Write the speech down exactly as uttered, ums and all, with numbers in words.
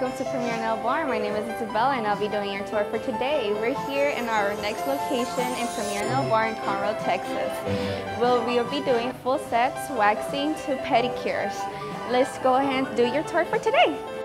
welcome to Premier Nail Bar. My name is Isabella and I'll be doing your tour for today. We're here in our next location in Premier Nail Bar in Conroe, Texas. We'll, we'll be doing full sets, waxing to pedicures. Let's go ahead and do your tour for today.